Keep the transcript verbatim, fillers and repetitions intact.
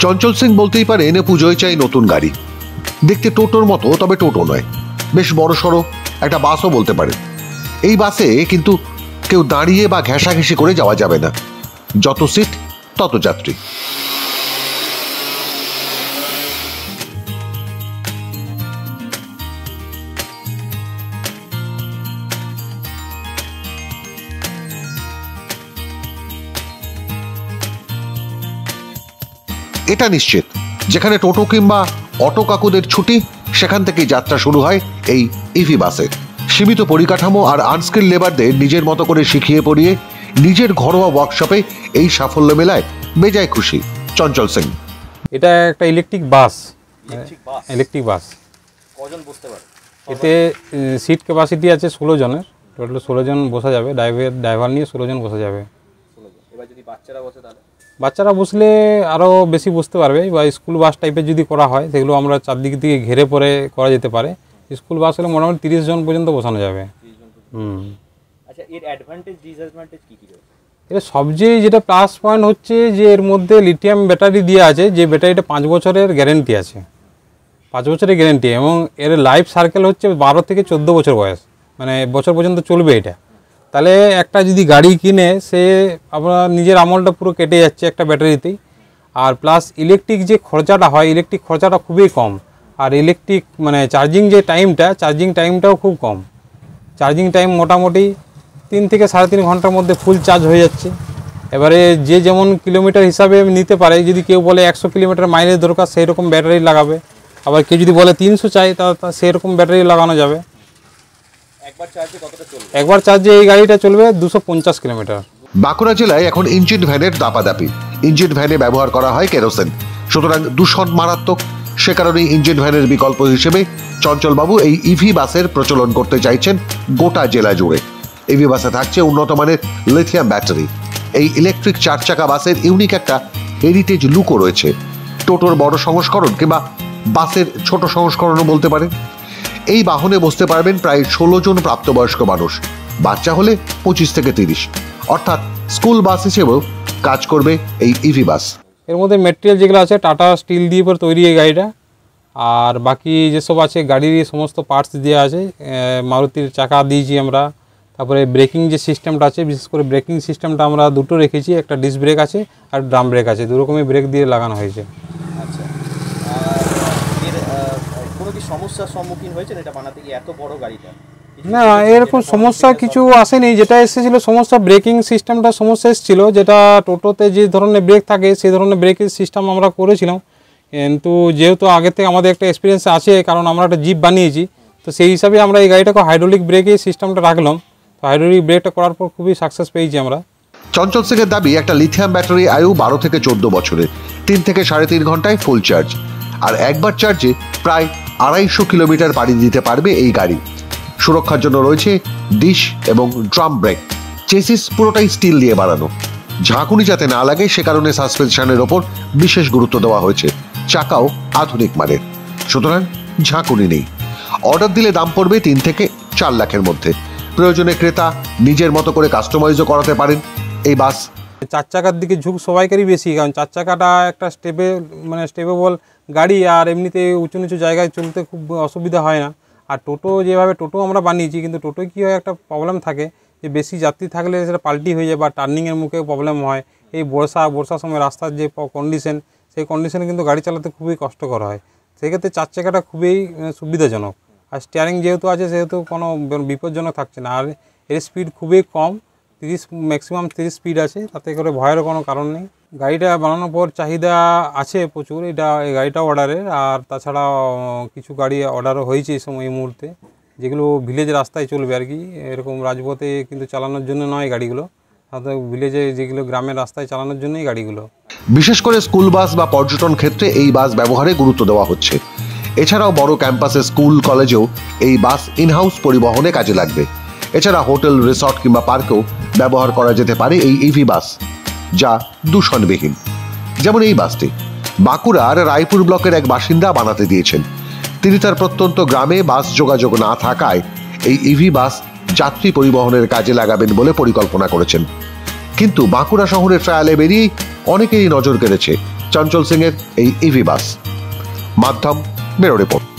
চঞ্চল সিং বলতেই পারে এনে পুজোয় চাই নতুন গাড়ি, দেখতে টোটোর মতো, তবে টোটো নয়, বেশ বড় সড়ো একটা বাসও বলতে পারে। এই বাসে কিন্তু কেউ দাঁড়িয়ে বা ঘেঁষাঘেঁষি করে যাওয়া যাবে না, যত সিট তত যাত্রী। এটা নিশ্চিত, যেখানে টোটো কিংবা অটো কাকুদের ছুটি, সেখান থেকেই যাত্রা শুরু হয় এই ইভি বাসের। সীমিত পরিকাঠামো আর আনস্কিল লেবারদের নিজের মতো করে শিখিয়ে পড়িয়ে নিজের ঘরোয়া ওয়ার্কশপে এই সাফল্য মেলায় বেজায় খুশি চঞ্চল সিং। এটা একটা ইলেকট্রিক বাস, ইলেকট্রিক বাস কজন বসতে পারে? এতে সিট ক্যাপাসিটি আছে ষোলো জনের, টোটাল ষোলো জন বসা যাবে, ড্রাইভার ড্রাইভার নিয়ে ষোলো জন বসা যাবে। এবার যদি বাচ্চারা বসে তাহলে? বাচ্চারা বসলে আরও বেশি বসতে পারবে, বা স্কুল বাস টাইপের যদি করা হয় সেগুলো আমরা চারদিক থেকে ঘেরে পরে করা যেতে পারে। স্কুল বাস হলে মোটামুটি তিরিশ জন পর্যন্ত বসানো যাবে। হুম। আচ্ছা, এর অ্যাডভান্টেজ ডিসঅ্যাডভান্টেজ কী কী রয়েছে? এটা সবচেয়ে যেটা প্লাস পয়েন্ট হচ্ছে যে এর মধ্যে লিথিয়াম ব্যাটারি দেওয়া আছে, যে ব্যাটারিটা পাঁচ বছরের গ্যারেন্টি আছে, পাঁচ বছরের গ্যারেন্টি, এবং এর লাইফ সার্কেল হচ্ছে বারো থেকে চোদ্দো বছর বয়স, মানে বছর পর্যন্ত চলবে এটা। তাহলে একটা যদি গাড়ি কিনে সে আপনার নিজের আমলটা পুরো কেটে যাচ্ছে একটা ব্যাটারিতেই। আর প্লাস ইলেকট্রিক যে খরচাটা হয়, ইলেকট্রিক খরচাটা খুবই কম। আর ইলেকট্রিক মানে চার্জিং যে টাইমটা, চার্জিং টাইমটাও খুব কম। চার্জিং টাইম মোটামুটি তিন থেকে সাড়ে তিন ঘন্টার মধ্যে ফুল চার্জ হয়ে যাচ্ছে। এবারে যে যেমন কিলোমিটার হিসাবে নিতে পারে, যদি কেউ বলে একশো কিলোমিটার মাইলেজ দরকার সেই রকম ব্যাটারি লাগাবে, আবার কেউ যদি বলে তিনশো চাই তা সেই রকম ব্যাটারি লাগানো যাবে। একবার চার্জে কতটা চলবে? একবার চার্জে এই গাড়িটা চলবে দুশো পঞ্চাশ কিলোমিটার। বাঁকুড়া জেলায় এখন ইঞ্জিন ভ্যানের দাপাদাপি। ইঞ্জিন ভ্যানে ব্যবহার করা হয় কেরোসিন, সুতরাং দূষণ মারাত্মক। সে কারণেই ইঞ্জিন ভ্যানের বিকল্প হিসেবে চঞ্চলবাবু এই ইভি বাসের প্রচলন করতে চাইছেন গোটা জেলা জুড়ে। ইভি বাসে থাকছে উন্নত মানের লিথিয়াম ব্যাটারি। এই ইলেকট্রিক চার চাকা বাসের ইউনিক একটা হেরিটেজ লুকও রয়েছে। টোটোর বড় সংস্করণ কিংবা বাসের ছোট সংস্করণও বলতে পারেন। এই বাহনে বসতে পারবেন প্রায় ষোলো জন প্রাপ্তবয়স্ক মানুষ, বাচ্চা হলে পঁচিশ থেকে তিরিশ, অর্থাৎ স্কুল বাস হিসেবেও কাজ করবে এই ইভি বাস। এর মধ্যে মেটেরিয়াল যেগুলো আছে টাটা স্টিল দিয়ে পরে তৈরি এই গাড়িটা, আর বাকি যেসব আছে গাড়ির সমস্ত পার্টস দেওয়া আছে। মারুতির চাকা দিয়েছি আমরা, তারপরে ব্রেকিং যে সিস্টেমটা আছে, বিশেষ করে ব্রেকিং সিস্টেমটা আমরা দুটো রেখেছি, একটা ডিস্ক ব্রেক আছে আর ড্রাম ব্রেক আছে, দু রকমের ব্রেক দিয়ে লাগানো হয়েছে। আচ্ছা, এর কোনো কি সমস্যার সম্মুখীন হয়েছেন এটা বানাতে গিয়ে, এত বড় গাড়িটা? না, এরকম সমস্যা কিছু আসেনি। যেটা এসেছিলো সমস্যা ব্রেকিং সিস্টেমটা সমস্যা এসেছিল, যেটা টোটোতে যে ধরনের ব্রেক থাকে সেই ধরনের ব্রেকের সিস্টেম আমরা করেছিলাম। কিন্তু যেহেতু আগে থেকে আমাদের একটা এক্সপিরিয়েন্স আছে, কারণ আমরা একটা জিপ বানিয়েছি, তো সেই হিসাবে আমরা এই গাড়িটাকে হাইড্রোলিক ব্রেকের সিস্টেমটা রাখলাম। তো হাইড্রোলিক ব্রেকটা করার পর খুবই সাকসেস পেয়েছি আমরা। চঞ্চল সিংয়ের দাবি একটা লিথিয়াম ব্যাটারি আয়ু বারো থেকে চোদ্দ বছরের, তিন থেকে সাড়ে তিন ঘন্টায় ফুল চার্জ, আর একবার চার্জে প্রায় আড়াইশো কিলোমিটার পাড়ি দিতে পারবে এই গাড়ি। সুরক্ষার জন্য রয়েছে ডিশ এবং ড্রাম ব্রেক। চেসিস পুরোটাই স্টিল দিয়ে বানানো, ঝাঁকুনি যাতে না লাগে সে কারণে সাসপেনশনের ওপর বিশেষ গুরুত্ব দেওয়া হয়েছে। চাকাও আধুনিক মানের, সুতরাং ঝাঁকুনি নেই। অর্ডার দিলে দাম পড়বে তিন থেকে চার লাখের মধ্যে। প্রয়োজনে ক্রেতা নিজের মতো করে কাস্টমাইজও করাতে পারেন এই বাস। চার চাকার দিকে ঝুঁক সবাইকারই বেশি, কারণ চার চাকাটা একটা স্টেপে মানে স্টেপেবল গাড়ি, আর এমনিতে উঁচু নিচু জায়গায় চলতে খুব অসুবিধা হয় না। আর টোটো যেভাবে টোটো আমরা বানিয়েছি, কিন্তু টোটোয় কী হয় একটা প্রবলেম থাকে যে বেশি যাত্রী থাকলে সেটা পাল্টি হয়ে যায় বা টার্নিংয়ের মুখে প্রবলেম হয়। এই বর্ষা বর্ষার সময় রাস্তার যে কন্ডিশন, সেই কন্ডিশনে কিন্তু গাড়ি চালাতে খুবই কষ্টকর হয়। সেক্ষেত্রে চার চাকাটা খুবই সুবিধাজনক। আর স্টিয়ারিং যেহেতু আছে সেহেতু কোনো বিপজ্জনক থাকছে না। আর এর স্পিড খুবই কম, তিরিশ ম্যাক্সিমাম তিরিশ স্পিড আছে, তাতে করে ভয়েরও কোনো কারণ নেই। গাড়িটা বানানোর পর চাহিদা আছে প্রচুর, এটা এই গাড়িটাও অর্ডারের। আর তাছাড়া কিছু গাড়ি অর্ডারও হয়েছে এই সময় এই মুহূর্তে, যেগুলো ভিলেজ রাস্তায় চলবে আর কি, এরকম রাজপথে কিন্তু চালানোর জন্য নয় গাড়িগুলো, সাধারণত ভিলেজে যেগুলো গ্রামের রাস্তায় চালানোর জন্যই গাড়িগুলো। বিশেষ করে স্কুল বাস বা পর্যটন ক্ষেত্রে এই বাস ব্যবহারে গুরুত্ব দেওয়া হচ্ছে। এছাড়াও বড় ক্যাম্পাসে স্কুল কলেজেও এই বাস ইনহাউস পরিবহনে কাজে লাগবে। এছাড়া হোটেল রিসর্ট কিংবা পার্কেও ব্যবহার করা যেতে পারে এই ইভি বাস, যা দূষণবিহীন। যেমন এই বাসটি বাঁকুড়ার রায়পুর ব্লকের এক বাসিন্দা বানাতে দিয়েছেন। তিনি তার প্রত্যন্ত গ্রামে বাস যোগাযোগ না থাকায় এই ইভি বাস যাত্রী পরিবহনের কাজে লাগাবেন বলে পরিকল্পনা করেছেন। কিন্তু বাঁকুড়া শহরের ট্রায়ালে বেরিয়ে অনেকেরই নজর কেড়েছে চঞ্চল সিং এর এই ইভি বাস। মাধ্যম ব্যুরো রিপোর্ট।